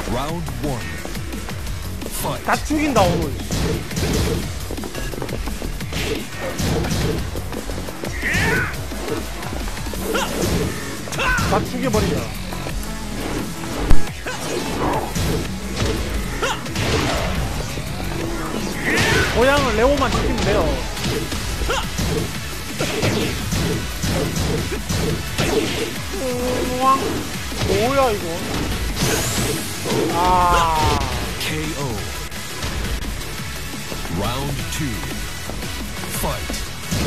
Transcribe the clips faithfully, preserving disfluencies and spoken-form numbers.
Round one. Fight. 다 죽인다 오늘. 다 죽여버린다. 고향을 레오만 지키면 돼요. 우왕. 뭐야 이거? 아. 케이오. Round two. Fight.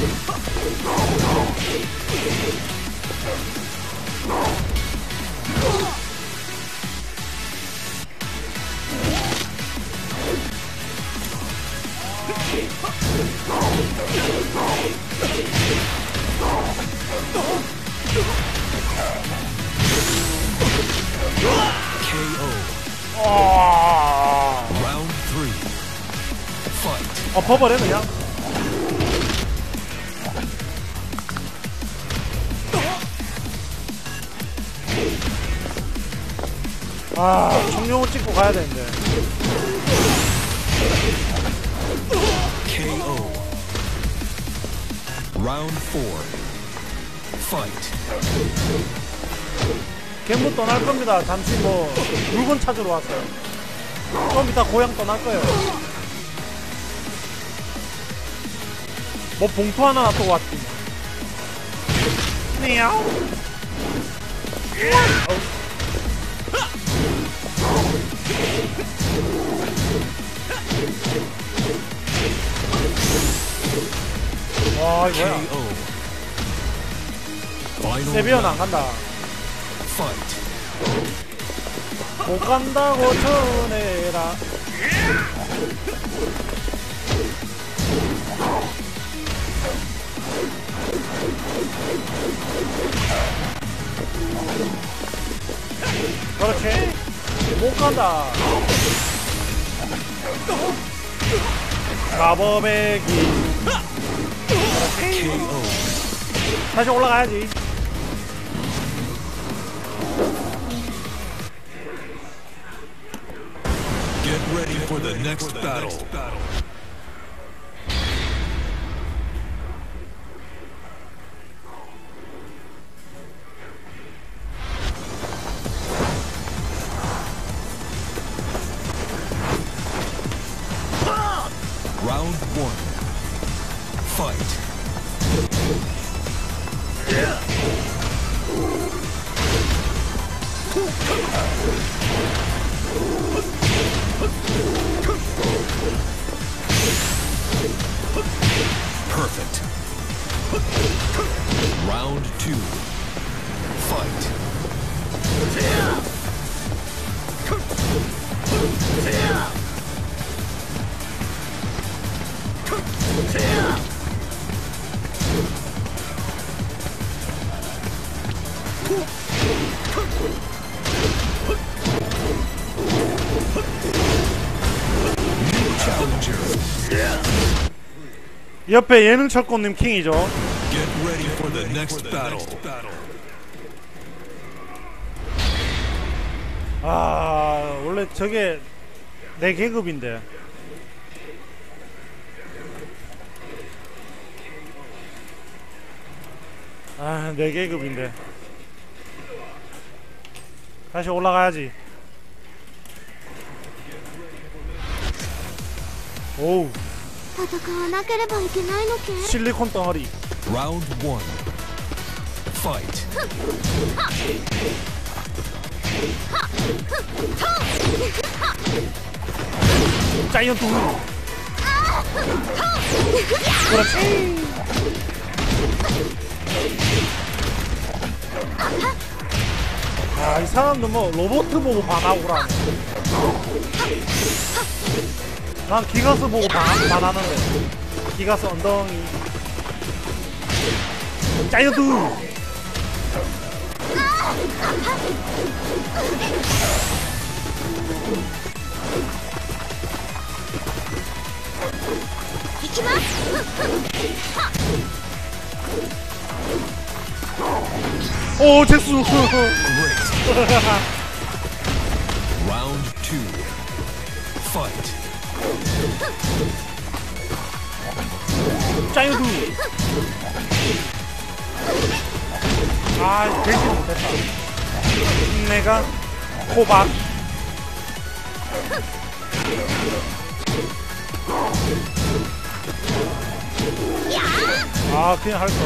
케이오. 아. Round three. Fight. 엎어버려 그냥. 아, 청룡을 찍고 가야 되는데. 케이오. Round four. Fight. 갬부 떠날 겁니다. 잠시 뭐 물건 찾으러 왔어요. 좀 이따 고향 떠날 거예요. 뭐 봉투 하나 놔두고 왔지. 미야오. 와, 이거야. 세비언 안 간다. Fight. 못 간다고 전해라. 그렇지. 못 간다. 마법의 길. 케이오. 다시 올라가야지. Get ready for the next battle. Round one. Fight. Perfect. Round two. Fight. New challenger. 옆에 예능 철권님 킹이죠. Get ready for the next battle. 아, 원래 저게 내 계급인데. 아, 내 계급인데. 다시 올라가야지. 오우. 실리콘 덩어리. Round one. Fight. 자이언트 후. 그렇지. 아, 이 사람들 뭐 로봇 보고 반하고 그러네. 난 기가스 보고 반, 반하는데. 기가스 엉덩이. 자이언트 후. 오, 재수. Round two. Fight. 짜유두. 아, 되지 못했다. 내가 호박. 아, 그냥 할 거.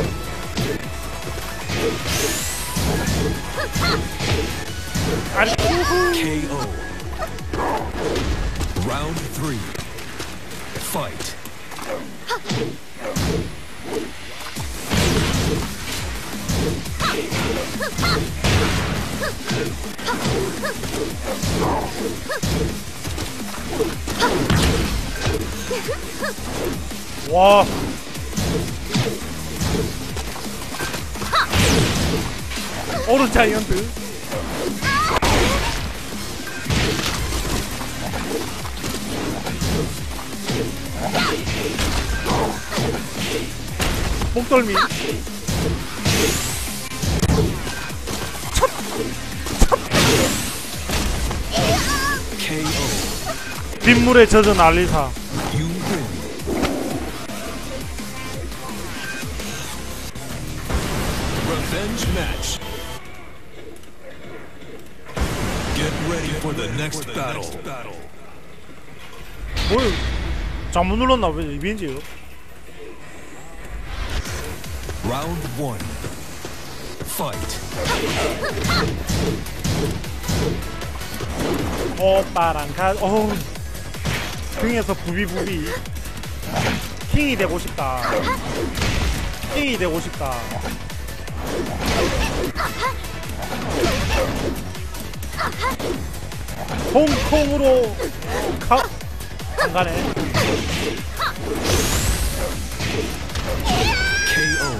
아리. K O. Round three. Fight. 와. 오른 자이언트. 목덜미. K O. 빗물에 젖은 알리사. You win. Revenge match. Get ready for the next battle. 뭘 잘못 눌렀나? 왜 리벤지요? Round one. Fight. 오빠랑 가. 어우, 등에서 부비부비. 킹이 되고 싶다. 킹이 되고 싶다. 홍콩으로 가. 안 가네. K O.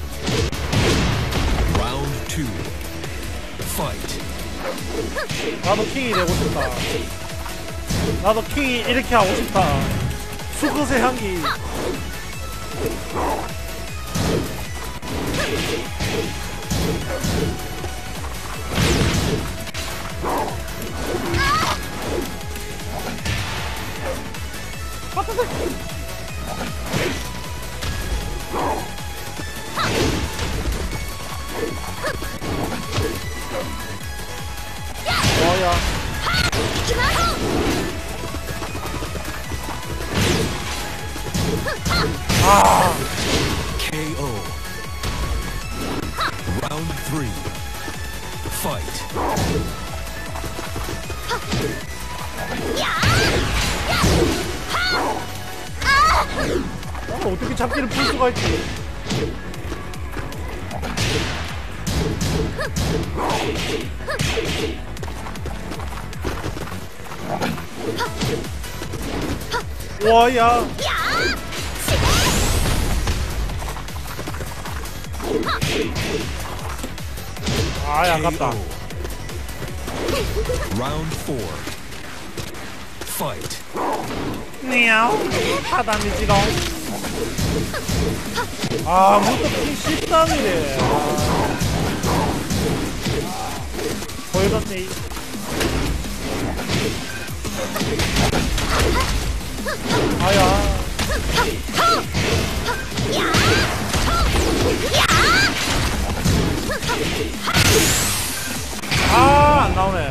Round two. Fight. 나도 킹이 되고 싶다. 나도 킹이 이렇게 하고 싶다. 수컷의 향기. 뭐야? 아, K O. Round three. Fight. 어, 어떻게 잡기를 풀 수가 있지? 와야. 아, 아깝다. Round four. Fight. 니야오. 하단이지롱. 아, 무슨 피 십삼이래. 보여줬니? 아야. 아, 안 나오네.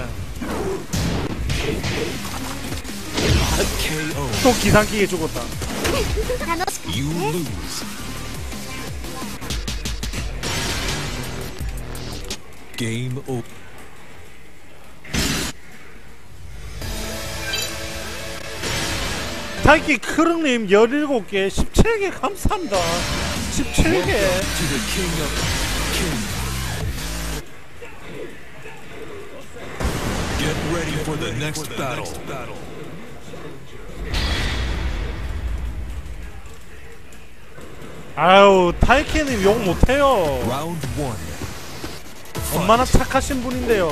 K O. 또 기상기에 죽었다. You lose. Game over. 타이키 크릉님 열일곱 개, 십칠 개 감사합니다. 십칠 개. To the king of kings. Get ready for the next battle. 아유, 타이키님 욕 못해요. Round one. 얼마나 착하신 분인데요.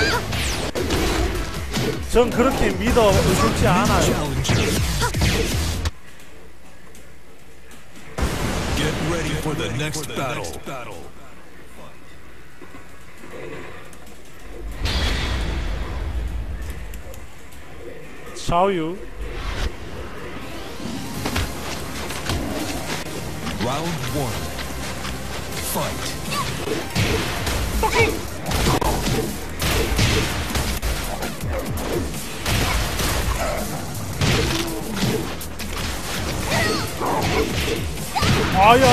전 그렇게 믿어 의심치 않아요. Challenger. Get ready for the next battle. 좌우. Round one. Fight. 아야.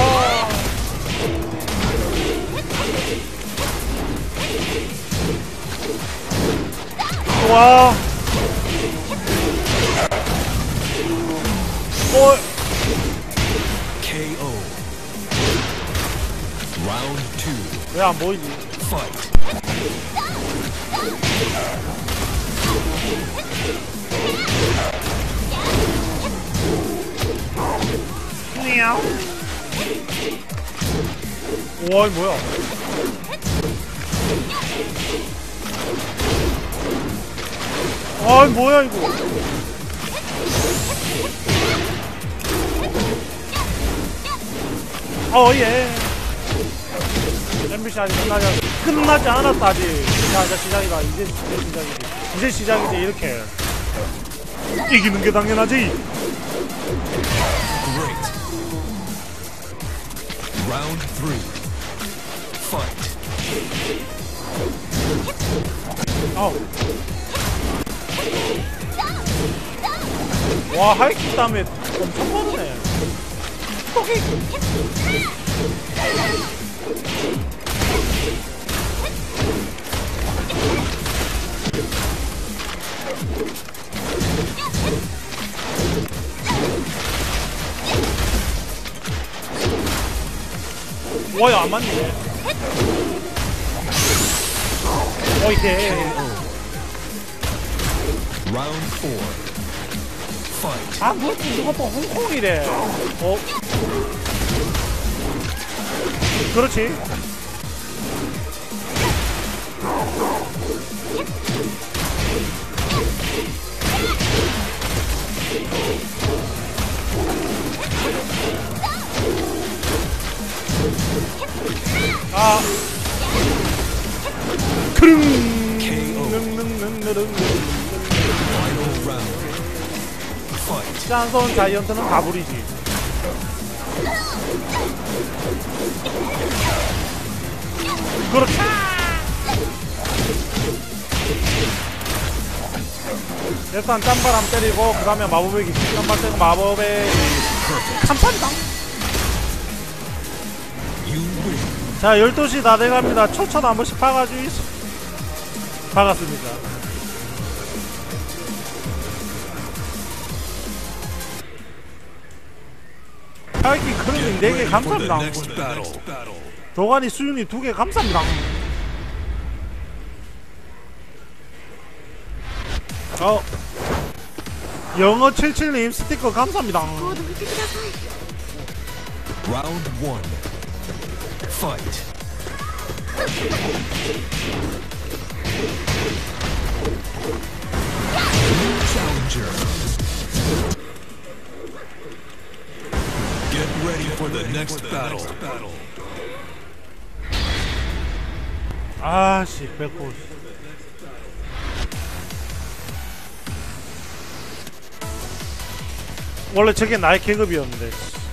와. 어. 케이오. Round two. 왜 안 보이지? Fight. 우와, 이 뭐야? 아, 이 뭐야 이거? 어, 예. 엠비씨 아직 끝나지 않... 끝나지 않았다 아직. 자, 이제 시작이다. 이제, 이제 시작이지. 이제 시작이지. 이렇게 이기는 게 당연하지. Great. Round three. Fight. 아우. 와, 하이킥 다음에 엄청 빠르네. 와, 야, 안 맞네. 어, 이게. Round four. Fight. 아, 뭐, 누가 또 홍콩이래. 어? 그렇지. 아. 크릉. 능능능능능. Final round. Fight. 짠손 자이언트는 가불이지. 그렇지. 일단 짠바람 때리고 그 다음에 마법의 기술. 짠바람 때리고 마법의 간판이다. You win. 자, 열두 시 다 돼갑니다. 초천 한 번씩 박아주이. 박았습니다. 하이킥 크루밍 네 개 Ready for the 감사합니다. next battle. 도가니 수윤이 두 개 감사합니다. 어, 영어 칠십칠님 스티커 감사합니다. Round one. Fight. New challenger. Get ready for the next battle. 아씨, 백호. 원래 저게 나의 계급이었는데.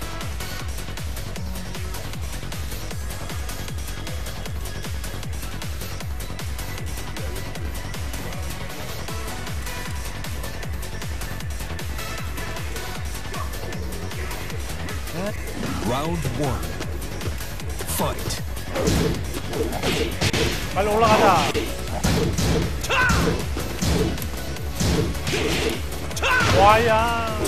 Round one. Fight. 빨리 올라가자. 와야.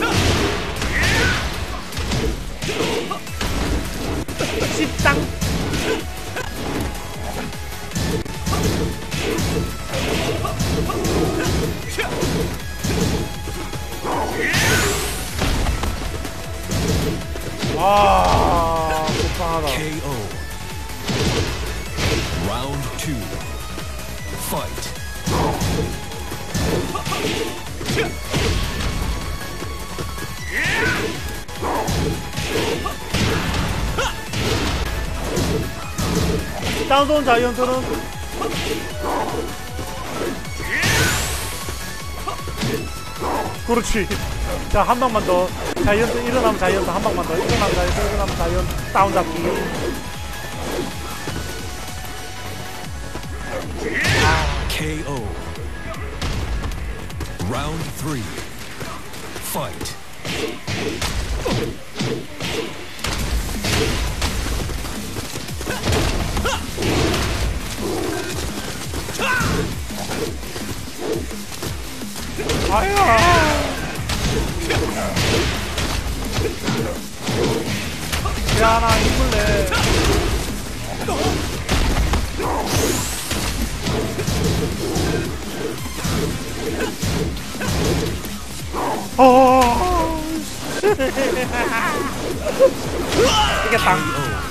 십당. 아, 불쌍하다. 케이오. Round two. Fight. 짱손 자이언트는 그렇지. 자, 한 방만 더. 자이언트 일어나면 자이언트 한 방만 더. 일어나면 자이언트 일어나면 자이언트 다운 잡기. 케이오. Round three. Fight. 아야. 야, 나 힘을 내. 어. 이게 당.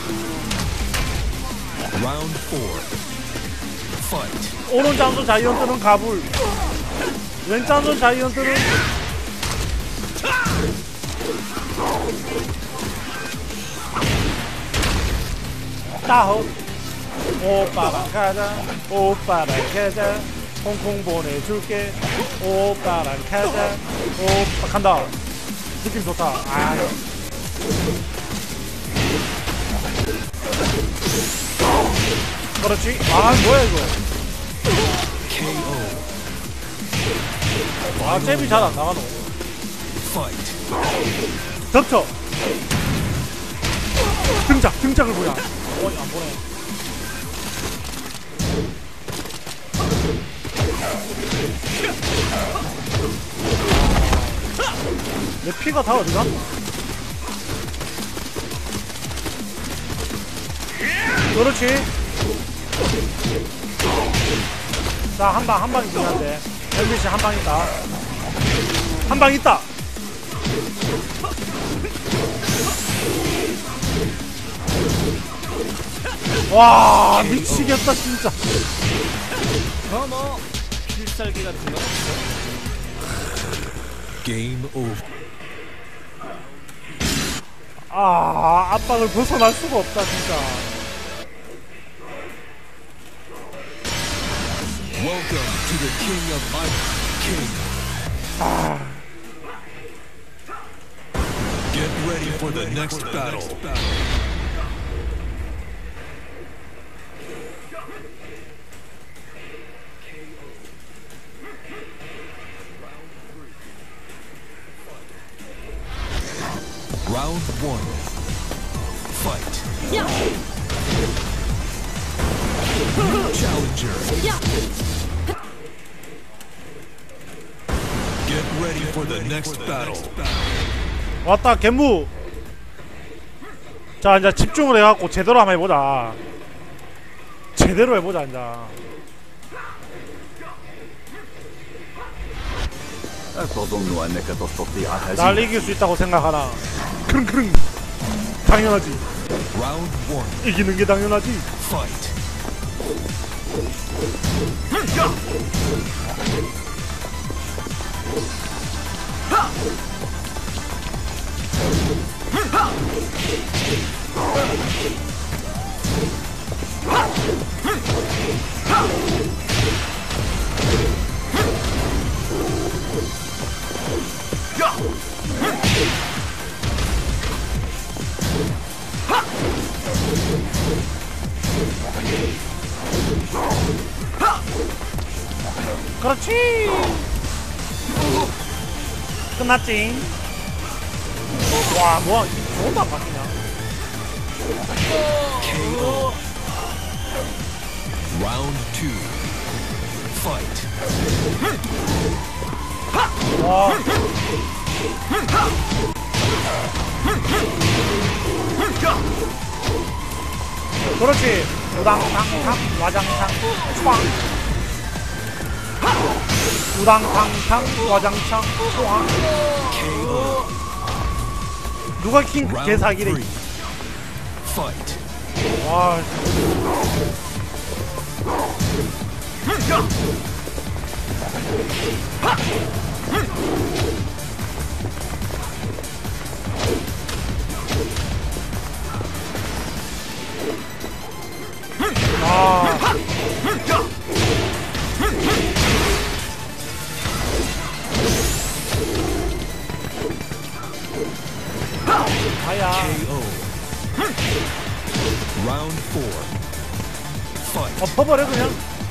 Round four. Fight. 오른쪽으로 자이언트는 가불. 왼쪽으로 자이언트는 따호. 오빠랑 가자. 오빠랑 가자. 홍콩 보내줄게. 오빠랑 가자. 오빠 간다. 느낌 좋다. 아. 그렇지. 아, 뭐야 이거. 케이오. 아, 잽이 잘 안 나가노. Fight. 덮쳐. 등장, 등장을 보냐. 어이, 안 보네. 내 피가 다 어디가? 그렇지. 자, 한 방, 한 방이긴 한데. 엠비씨 한 방 있다. 한 방 있다. 와, 미치겠다 진짜. 어머 필살기 같은 거 없어? Game over. 아, 압박을 벗어날 수가 없다 진짜. Welcome to the King of Iron King. 아, Get ready for the next battle. Round one. Fight. New challenger. Get ready for the next battle. 왔다 겜무. 자, 이제 집중을 해갖고 제대로 한번 해보자. 제대로 해보자 이제. 날 이길 수 있다고 생각하나. 크릉크릉. 당연하지. Round one. 이기는 게 당연하지. Fight. 그렇지. 끝났지. 와, 뭐야, 저것도 안 바뀌냐. 케이오. Round two. Fight. 와. 그렇지. 우당탕탕 와장창 꽝. 우당탕탕 와장창 꽝. 케이오. 누가 킹 Round 개사기래. three. Fight. 와. 아. 엎어버려 그냥.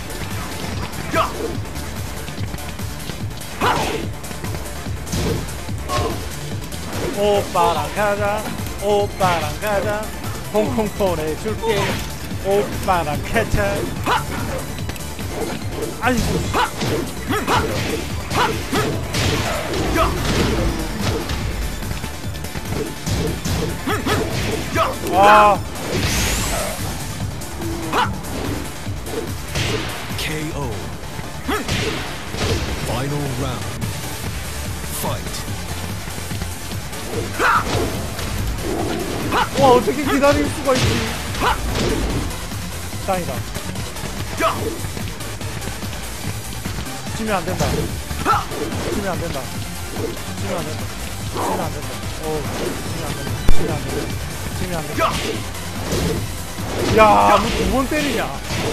오빠랑 가자 오빠랑 가자 홍콩 보내줄게 오빠랑 가자. 아이고 와 케이오. Final round. Fight. 와 어떻게 기다릴 수가 있지. 짱이다. 지면 안 된다. 지면 안 된다. 지면 안 된다. 지면 안 된다. 오, 지면 안 된다. 지면 안 된다. 지면 안 된다. 야, 너 두 번 때리냐?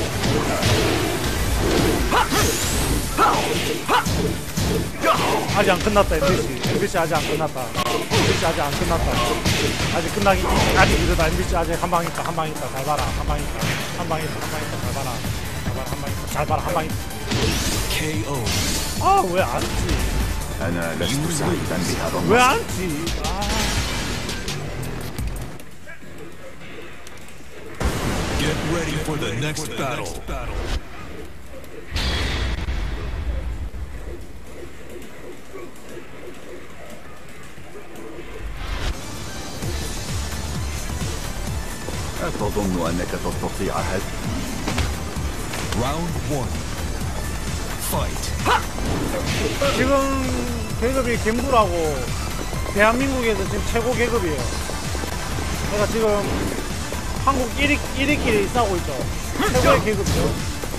아직 안 끝났다, 엠비씨. 엠비씨 아직 안 끝났다. 엠비씨 아직 안 끝났다. 아직 끝나기, 아직 이르다. 엠비씨 아직 한 방 있다, 한 방 있다. 잘 봐라, 한 방 있다. 한 방 있다, 한 방 있다. 잘 봐라. 잘 봐라, 한 방 있다. 잘 봐라, 한 방 있다. 케이오. 아, 왜 안 지? أنا لست سعيدا بهذا 왜 النصر. 안 지? 아. Get ready for the next battle. أتظن أنك تستطيع هذا؟ Round one. Fight. 지금 계급이 갬부라고 대한민국에서 지금 최고 계급이에요. 그러니까 지금 한국 일 위, 일 위끼리 싸우고 있죠. 최고의 계급이죠.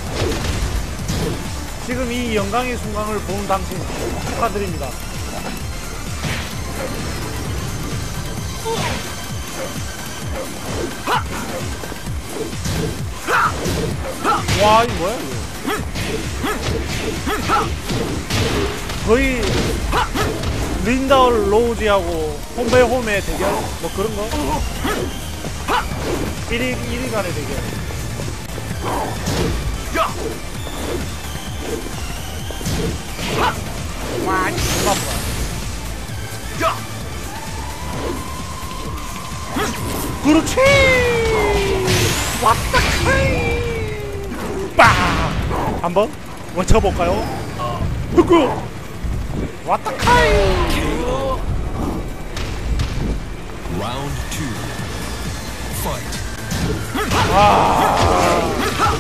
지금 이 영광의 순간을 본 당신 축하드립니다. 와, 이거 뭐야 이거. 거의 린다 로우지하고 홈베홈의 대결 뭐 그런 거. 일 위 일 위 간의 대결. 와, 진짜 아프다. 그렇지. 왔다 카이. 빵. 한번 외쳐볼까요? 누구? 왔다 카이. Round two. Fight. 아.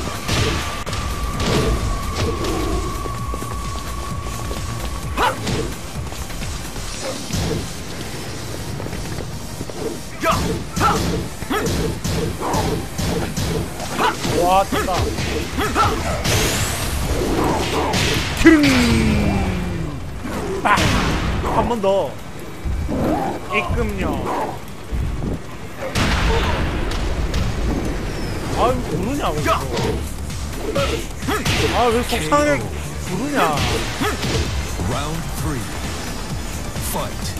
와, 된다. 빵! 한 번 더. 입금요. 아유, 부르냐, 왜 이거. 아, 왜 속상하게 부르냐. Round three. Fight.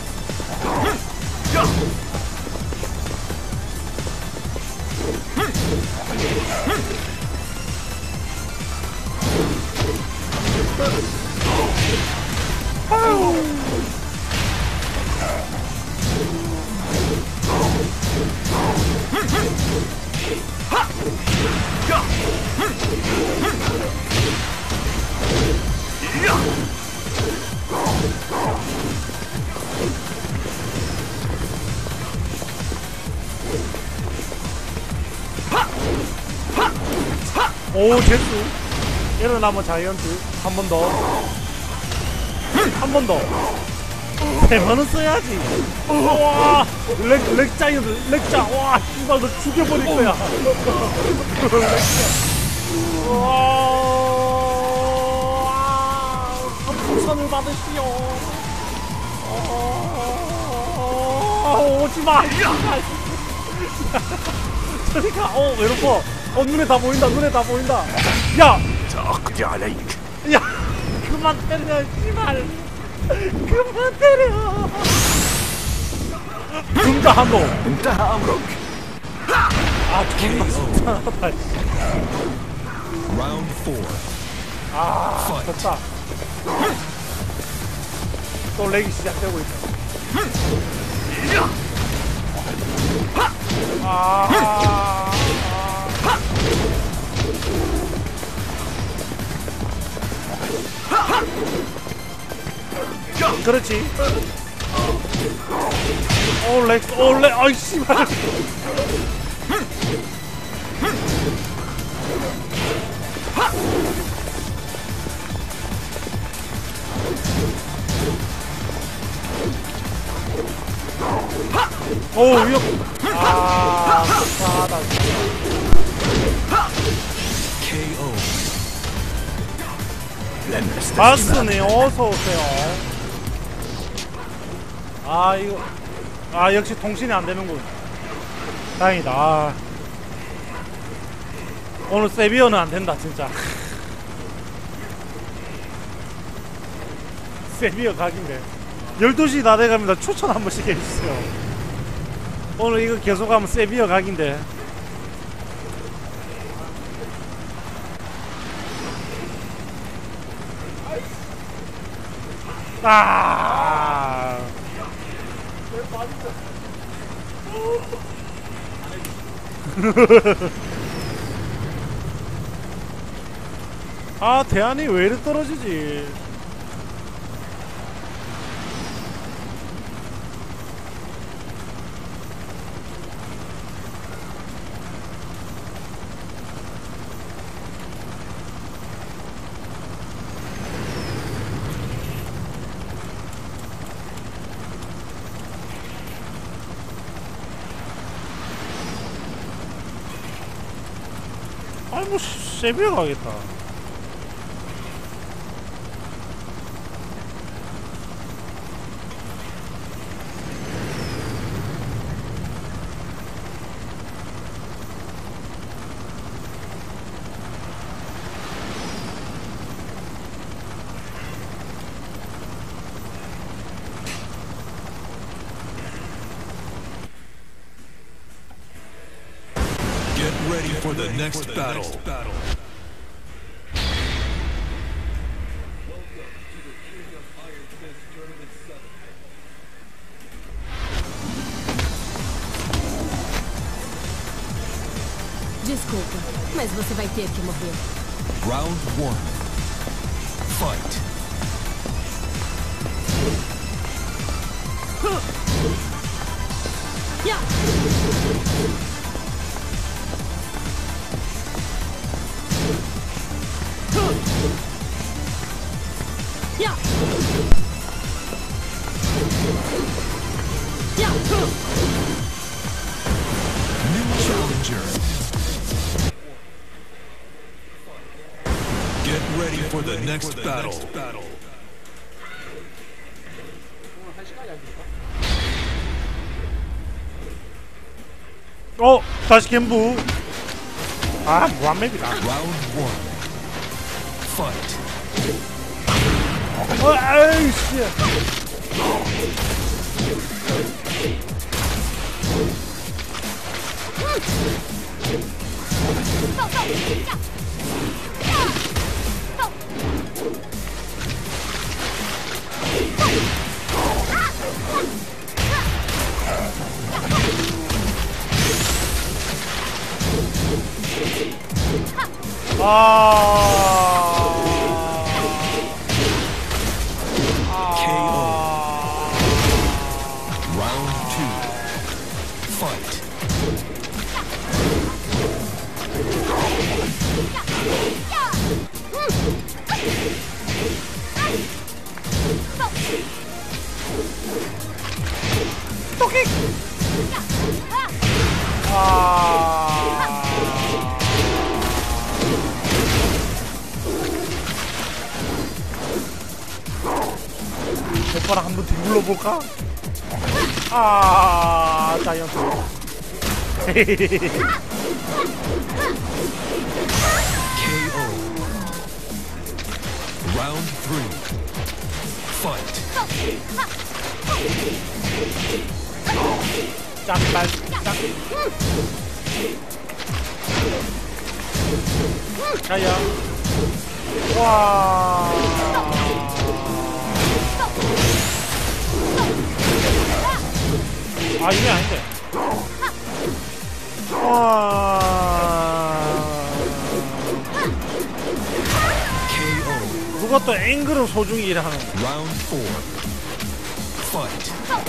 오, 제수. 일어나면 자이언트. 한 번 더. 한 번 더. 세 번은 써야지. 와, 렉, 렉 자이언트, 렉자. 와, 씨발, 너 죽여버릴 거야. 와, 풍선을 받으시오. 어, 오지 마. 저리 가. 어, 외롭어. 어, 눈에 다 보인다. 눈에 다 보인다. 야, سأقضي عليك. 야, 그만 때려, 씨발. 그만 때려. 금자 한도. انتهى أمرك. 아, 존나 속상하다. Round four. 아, 졌다. 또 렉이 시작되고 있다. 아, 아, 그렇지. 오, 렉, 오, 렉, 아이, 씨발. 오, 위협. 아, 불쌍하다. 케이오. 바스네, 어서오세요. 아, 이거. 아, 역시 통신이 안 되는군. 다행이다. 아. 오늘 세비어는 안 된다, 진짜. 세비어 각인데. 열두 시 다 돼갑니다. 추천 한 번씩 해주세요. 오늘 이거 계속하면 세비어 각인데. 아. 아, 대안이 왜 이리 떨어지지? 아이 뭐 세비어 가겠다. Get ready for the next battle. Desculpa, mas você vai ter que morrer. Round one. Fight. Yeah. Yeah. Yeah. New challenger. Get ready for the next battle. 어, 다시 갬부. 아, 무한맵이다. Round one. Fight. 어, 아이씨. 아. 케이오. Round two. Fight. 아. 오빠랑 한번 뒤불러 볼까? 아, 자이언트. 케이오. Round three. Fight. 짝발, 짝. 자야. 와. 아 이게 아닌데. 와. 누가 또 앵글은 소중히 일하는. Round four. Fight.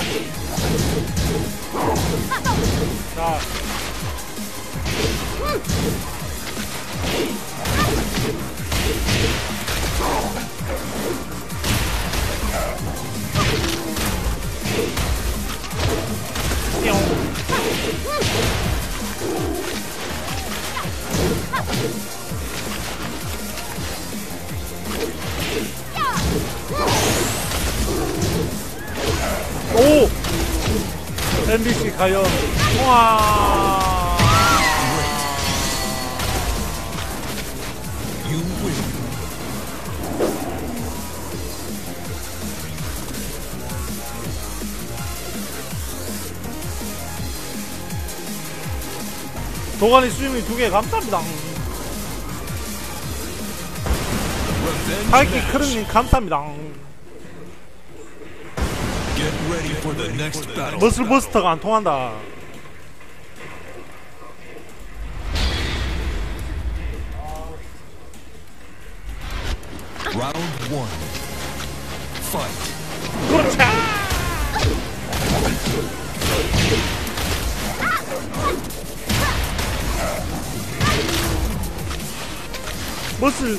자. 오! 엠비씨 과연. 와. You win. 도가니 스위밍 두 개 감사합니다. Revenge 하이키 match. 크릉님 감사합니다. Get ready for the next battle. 머슬 버스터가 안 통한다. Round one. Fight. 그렇지. 머슬.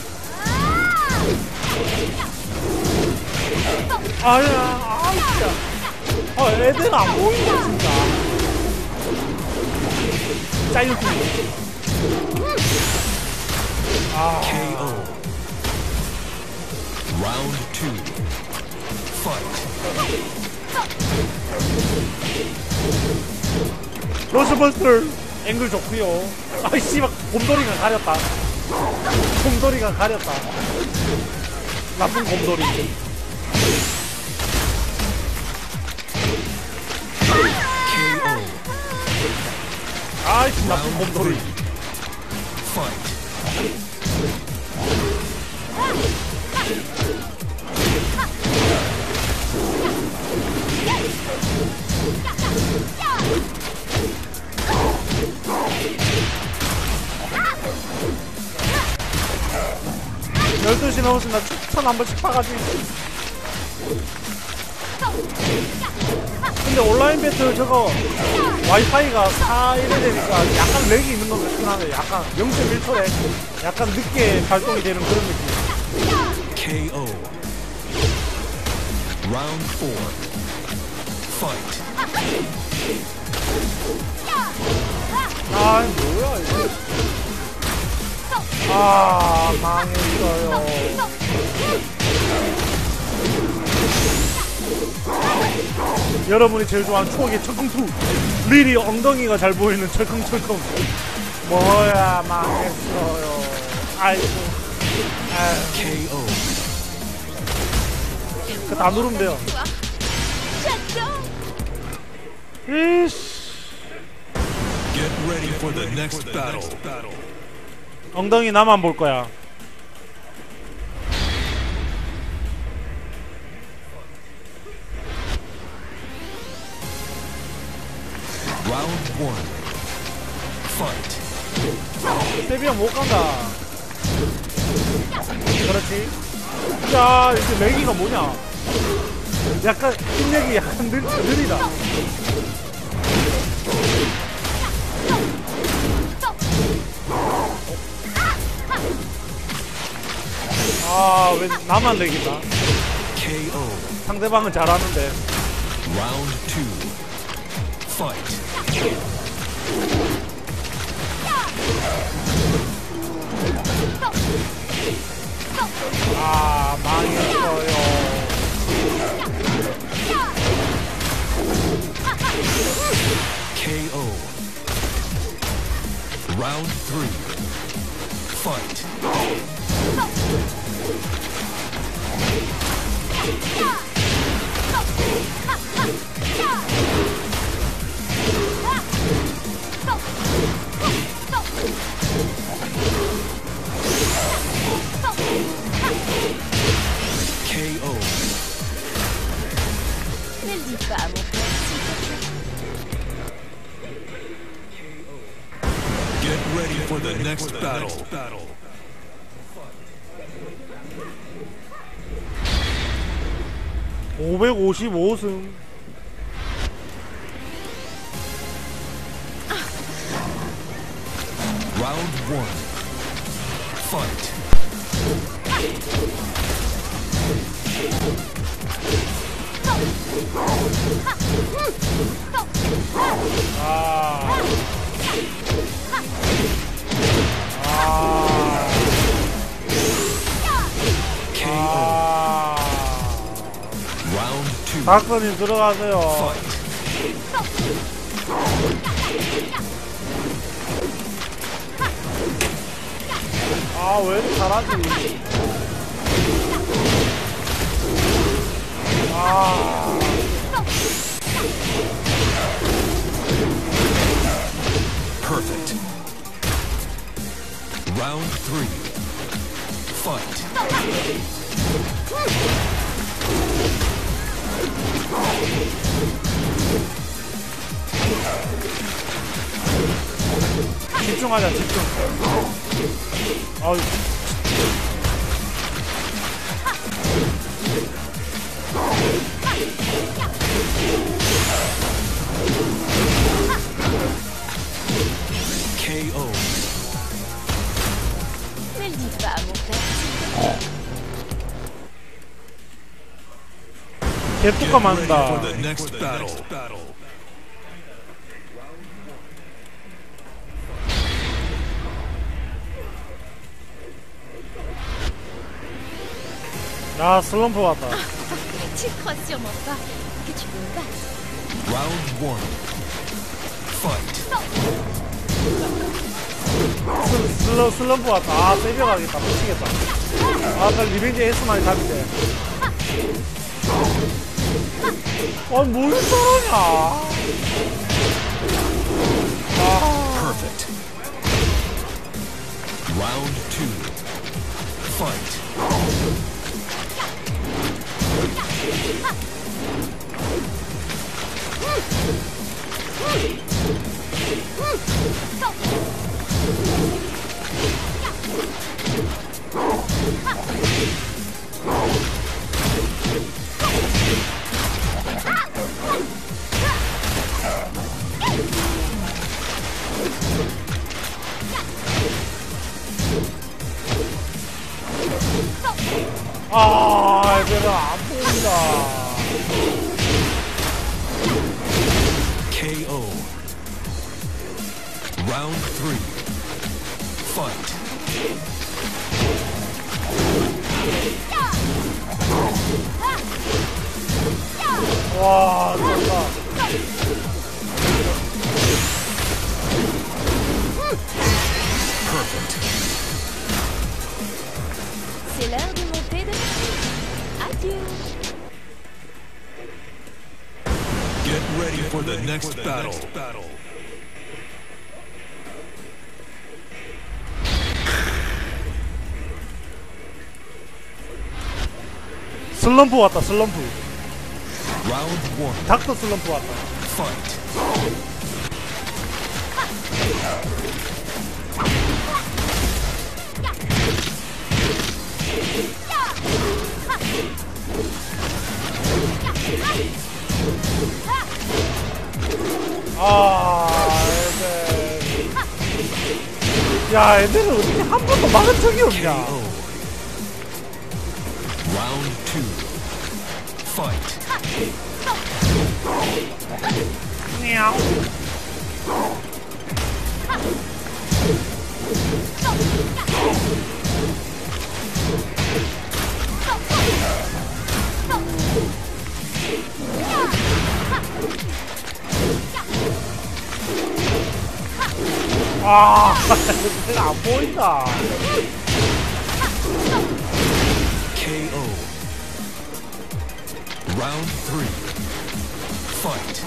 아야, 아 진짜. 아 애들 안 보이네 진짜. 짜이어트. 아. 케이오. Round two. Fight. 로스버스터 앵글 좋구요. 아이 씨발 곰돌이가 가렸다. 곰돌이가 가렸다. 나쁜 곰돌이. 케이오. 아이씨 나쁜 Round 곰돌이. three. Fight. 열두 시 넘었으면 나 추천 한 번씩 파가지고. 근데 온라인 배틀 저거 와이파이가 사 이래 되니까 약간 렉이 있는 것 같긴 하네. 약간 영 점 일 초에 약간 늦게 발동이 되는 그런 느낌. 케이오. Round four. Fight. 아 뭐야 이거. 아 망했어요. 여러분이 제일 좋아하는 추억의 철컹투. 리리 엉덩이가 잘 보이는 철컹철컹. 뭐야 망했어요. 아이고. 아유. 케이오. 그 다 누르면 돼요. 이씨. Get ready for the next battle. 엉덩이 나만 볼 거야. Round one. Fight. 세비형 못 간다. 그렇지. 야, 이제 레기가 뭐냐? 약간 힘력이 약간 느, 느리다. 아, 왜 나만 레기다? 케이오. 상대방은 잘하는데. Round two. Fight. 아, 망했어요. 케이오. Round three. Fight. dis pas, mon frère. Get ready for the next battle. 오백오십오 승. Round one. Fight. 아. 아. 케이오. 아. Round two. 닥터님 들어가세요. Fight. 아, 왜 이렇게 잘하지? 아. Perfect. Round three. Fight. 집중하자, 집중. 아유. 케이오. Ne le dis pas, mon frère. 개뚜까 For 만다. the next battle. 야, 슬럼프 왔다. Tu crois sûrement pas que tu peux me battre. Round one. Fight. 슬러, 슬럼프 왔다. 아, 세벼가겠다. 미치겠다. 아, 나 리벤지 S만이 답인데. 아니, 뭘 저러냐. 아. Perfect. Round two. Fight. 아, 얘들아, 안 보인다. 케이오. Round three. Fight. 와, 진짜. Perfect. C'est l'heure de monter de... Adieu. Get ready for the next battle. 슬럼프 왔다, 슬럼프. Round one. 닥터 슬럼프 왔다. Fight. 아, 애들. 야, 애들은 어떻게 한 번도 막은 적이 없냐. Round two. Fight. 냥. 아, 내가 안 보인다. 케이오. Round three. Fight.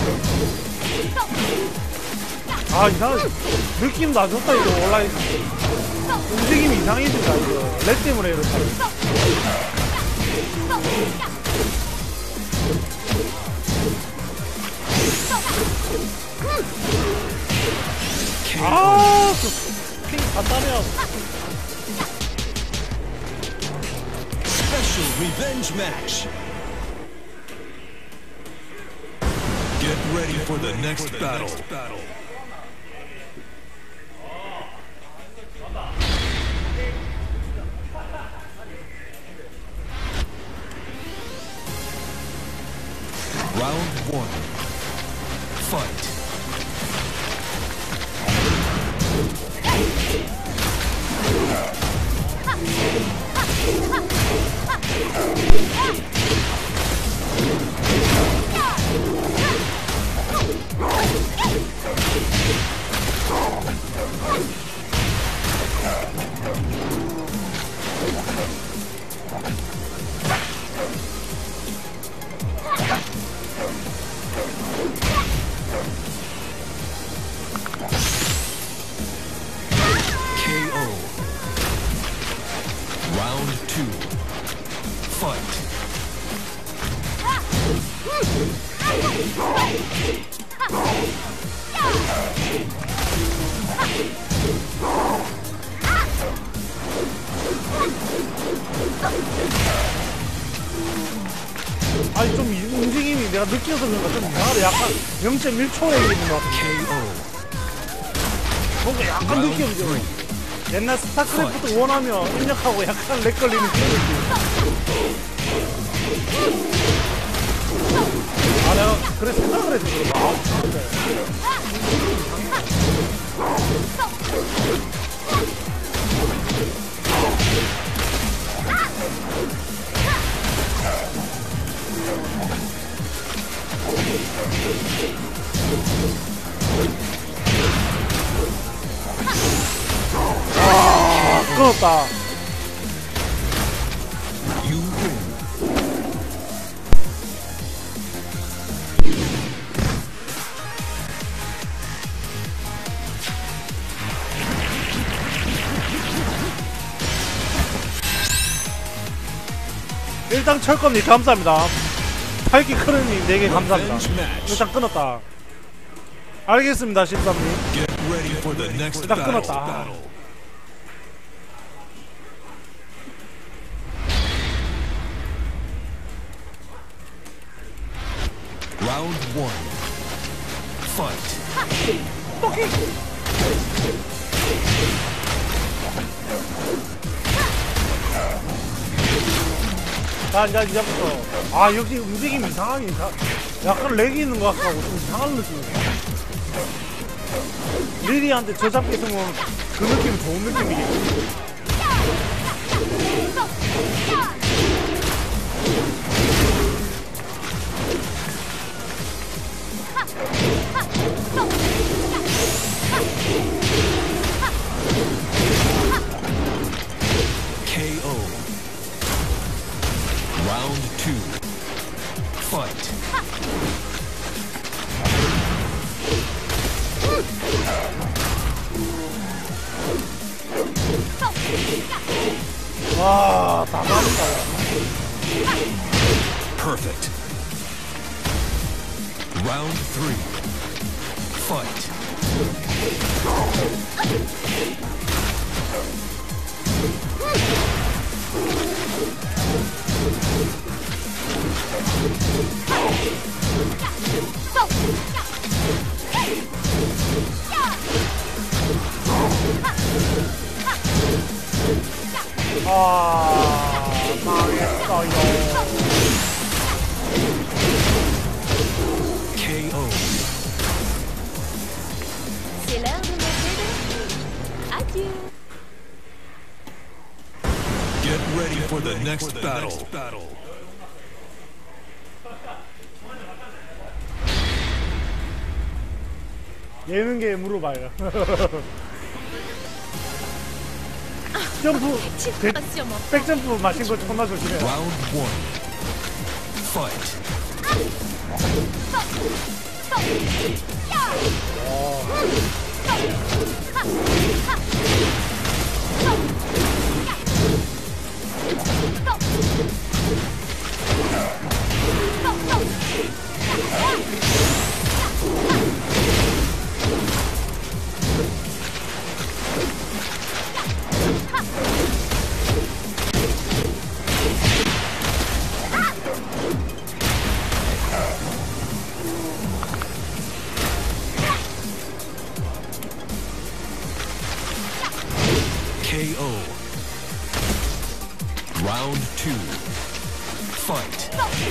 아, 이상해. 느낌도 안 좋다, 이거. 온라인. 움직임이 이상해진다, 이거. 렉 때문에 이렇다. 아, 핑다 따면. Special revenge match. Get ready for the next battle. Round one. Fight. K O. Round two. Fight. 아니 좀 이- 움직임이 내가 느껴서 그런가 좀 이상하다. 약간 영 점 일 초에 있는 것 같아. K O. 뭔가 약간 느껴져. 옛날 스타크래프트 원하면 입력하고 약간 렉 걸리는 그런 느낌. 아 내가 그래 생각을 해서 그런가. 아 끊었다. You win. 일단 철검님 감사합니다. 팔기 크르님 네 개 감사합니다. Revenge match. 일단 끊었다. 알겠습니다 십삼님. Get ready for the next 일단 battle. 끊었다. Round one. Fight. 자 이제 이제부터 아 역시 움직임 이상하게 이상 약간 렉이 있는 것 같고 좀 이상한 느낌이 리리한테 저 잡기 있으면 그 느낌이 좋은 느낌이겠지. K O. Round two. Fight. 와 다 맞다. Perfect. Round three. Fight. 아 망했어요. K O. C'est l'heure de monter de... Adieu. Get ready for the next battle. 예능계 물어봐요. 점프 Tu 백- feras sûrement. 백점프 마신 거 존나 조심해. Round one. Fight.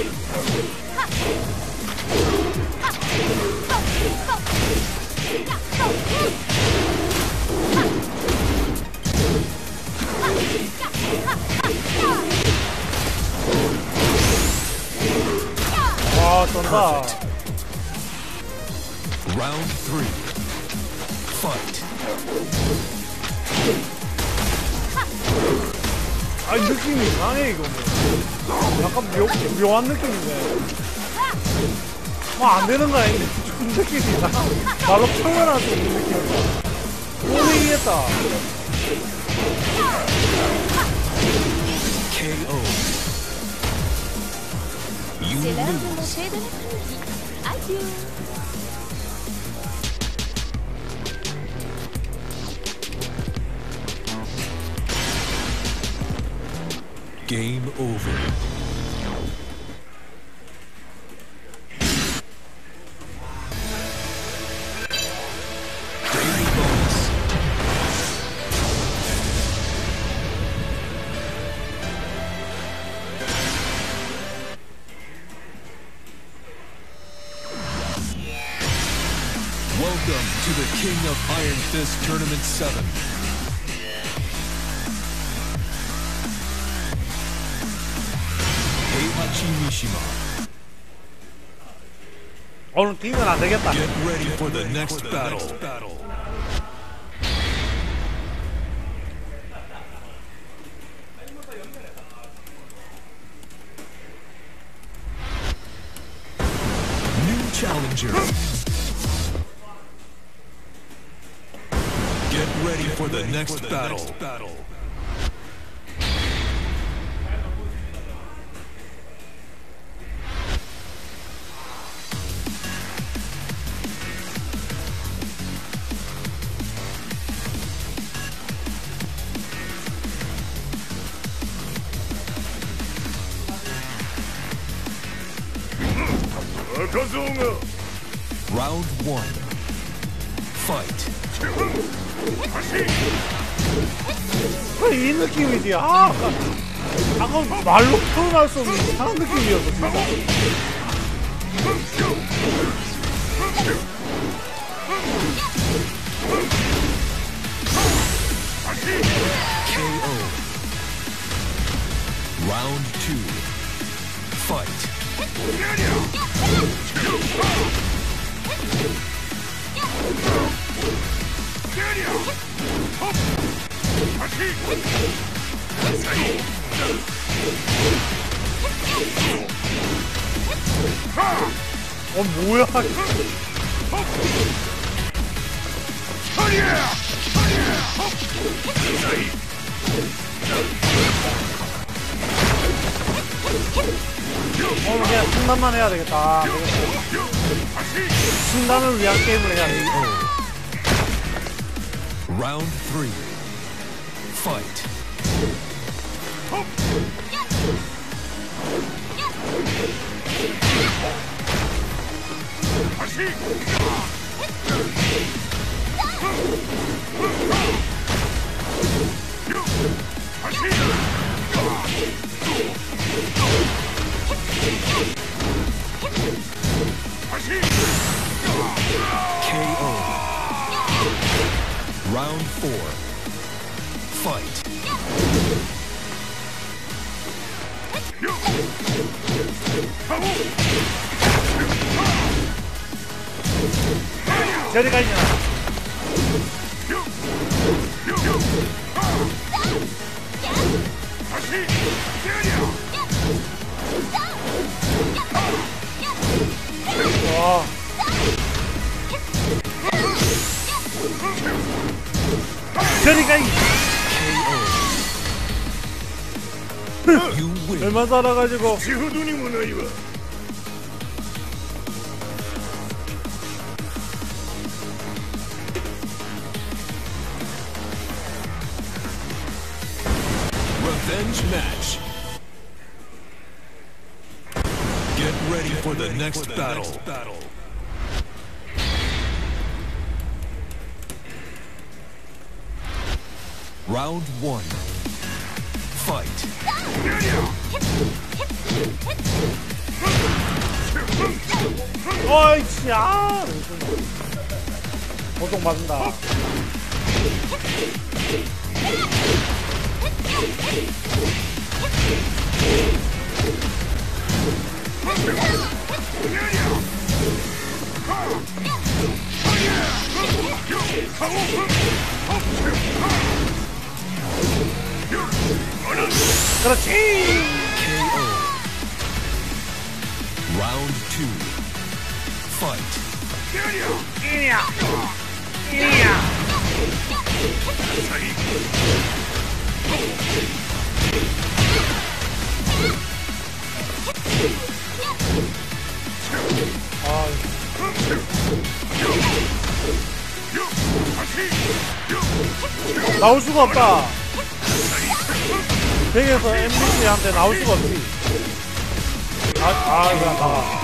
와, 쩐다. Round three. Fight. 아니, 느낌이 이상해, 이거. 약간 묘, 묘한 느낌인데. 뭐, 안 되는 거 아닌데. 좀 느낌이 이상. 바로 표현할 수 있는 느낌이야. 못 이기겠다. K O. You C'est l'heure de lose. monter de l'après-midi. Adieu. Game over. Daily bonus. Welcome to the King of Iron Fist Tournament seven. Heihachi Mishima. 오늘 뛰면 안 되겠다. Get ready for the next battle. New challenger. Get ready for the next battle. Round one. Fight. 이 느낌이지. 아, 아까 말로 표현할 수 없는 이상한 느낌이었어, 진짜. K O. Round two. Fight. 어, 뭐야. 어, 그냥 승단만 해야 되겠다. 승단을 위한 게임을 해야 돼. Round three. Fight. K O. Round four. Fight. 저리 가냐. 와. 저리 가. You win. 얼마 살아가지고. Revenge match. Get ready for the next battle. Round one. Fight. 어이씨, 아! 고통 받는다. 그렇지. Round two. Fight. 이야. 이야. 아. 나올 수가 없다. 덱에서 엠비씨한테 나올 수가 없지. 아, 아, 그냥 나가.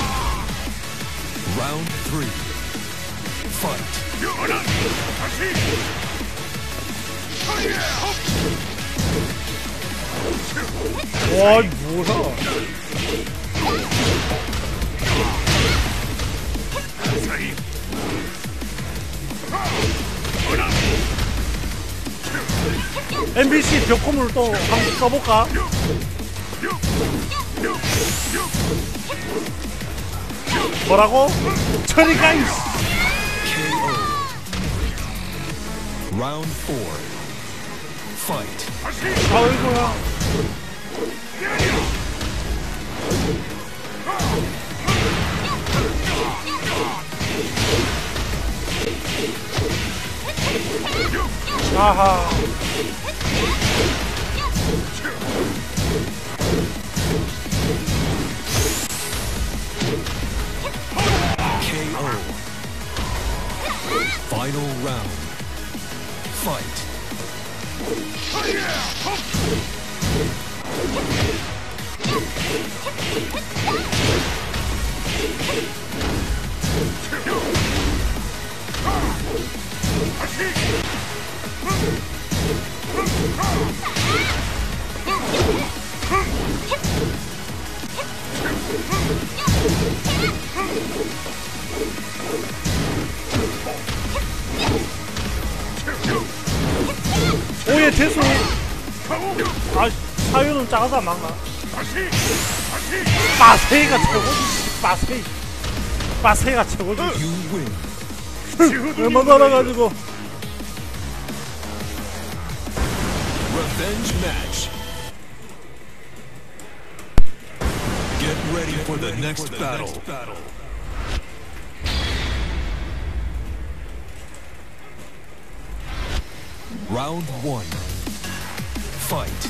Round three. Fight. 와, 이 뭐야? 엠비씨 벽화물 또 한번 써볼까? 뭐라고? 처리가 이씨. Round four. Fight. 아이고야. 아하. K O. Final round. Fight. 오예 재수. 아 사유는 작아서 안 막나? 마세이가 최고지. 마세이. 마세이가 최고지. You win. 얼마 날아가지고. Revenge match. Get ready for the next battle. Round one. Fight.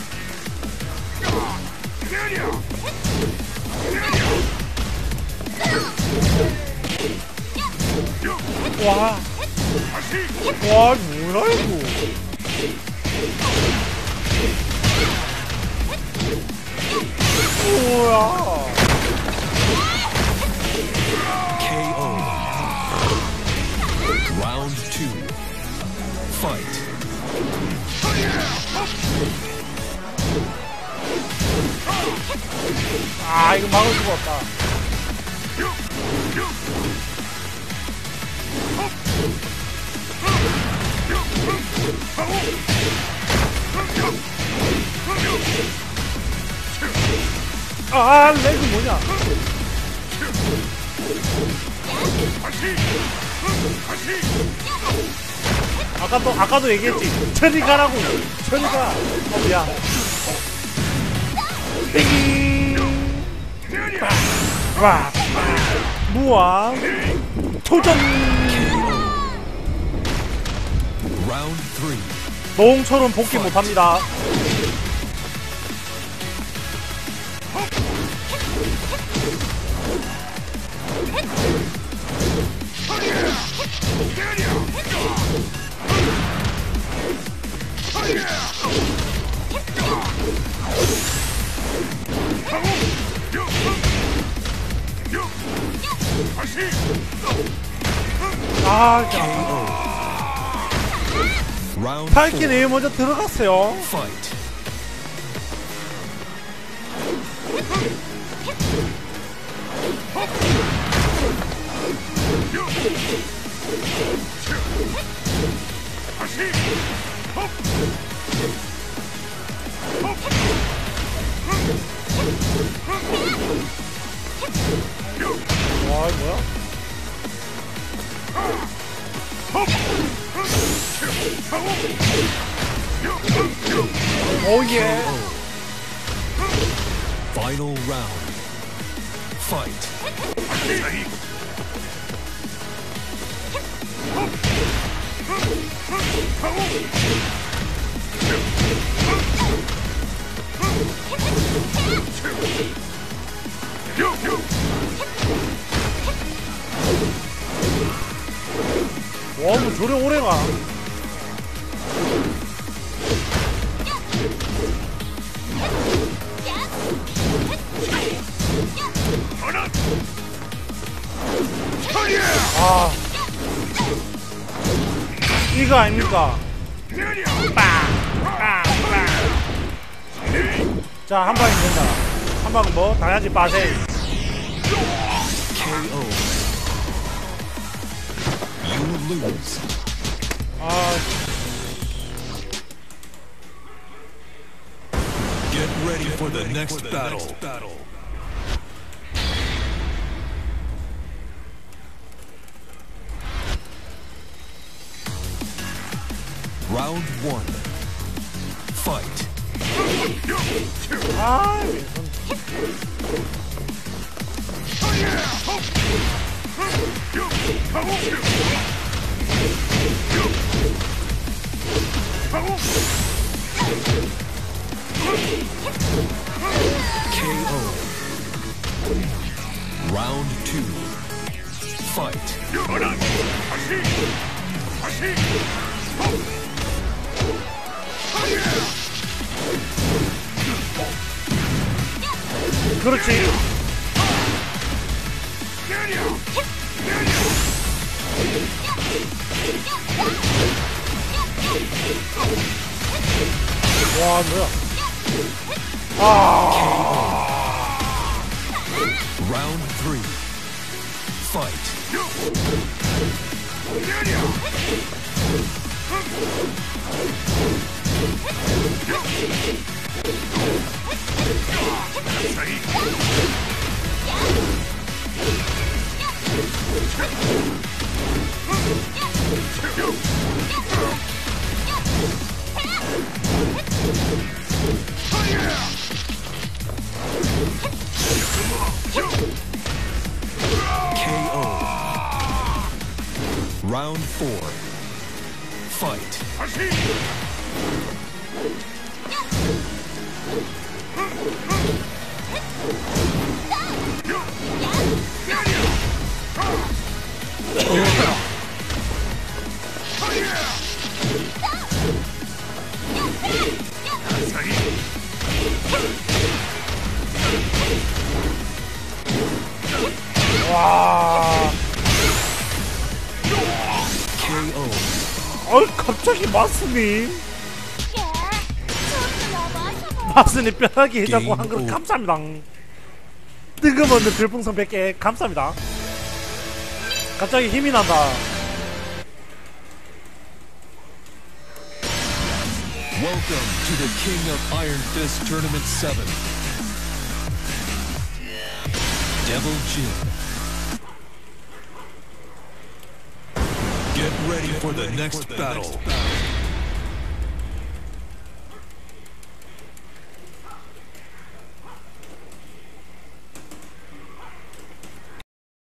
와. 와 뭐야 이거. 뭐야. K O. Round two. Fight. 아 이거 막을 수가 없다. 아 렉이 뭐냐. 아까도 아까도 얘기했지. 천이 가라고. 천이가. 어 미안. 와. 무왕. 토전. Round three. 노홍철은 복귀 못합니다. 아, Round 탈기 four. 내일 먼저 들어갔어요. Fight. 아이 뭐야? 오예. Final round. Fight. 와, 뭐 저래 오래가. 아, 이거 아닙니까? 자, 한 방이면 된다. 한 방은 뭐? 당연히 빠세. K O. You lose. 아, Get ready for the next battle. Round one. Fight. 아, 왼손. K O. Round two. Fight. 그렇지. 와, 뭐야? 아. Round three. Fight. K O. Round four. Fight. 와. K O. 어이, 갑자기 마스님. 마스님 편하게 해자고 한 그릇 감사합니다. 뜨거운 별풍선 백 개 감사합니다. 갑자기 힘이 난다. Welcome to the King of Iron Fist Tournament seven. Devil Jin. Get ready for the next battle.